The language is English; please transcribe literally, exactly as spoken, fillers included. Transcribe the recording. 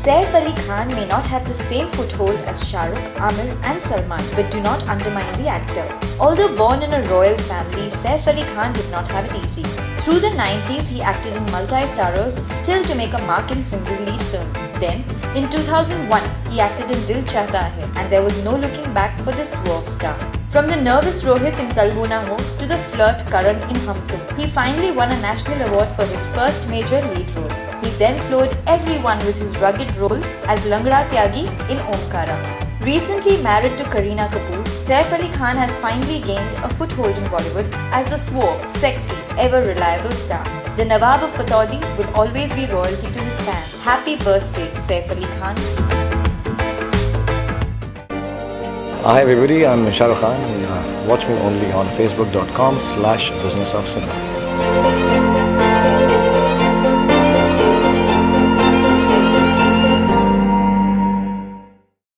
Saif Ali Khan may not have the same foothold as Shah Rukh, Amir and Salman, but do not undermine the actor. Although born in a royal family, Saif Ali Khan did not have it easy. Through the nineties, he acted in multi-starrers, still to make a mark in single lead film. Then, in two thousand one, he acted in Dil Chahta Hai, and there was no looking back for this suave star. From the nervous Rohit in Kal Ho Na Ho to the flirt Karan in Hum Tum, he finally won a national award for his first major lead role. He then floored everyone with his rugged role as Langda Tyagi in Omkara. Recently married to Kareena Kapoor, Saif Ali Khan has finally gained a foothold in Bollywood as the suave, sexy, ever-reliable star. The Nawab of Pataudi will always be royalty to his fans. Happy birthday, Saif Ali Khan. Hi everybody, I'm Shah Rukh Khan. Uh, watch me only on facebook dot com slash business of cinema.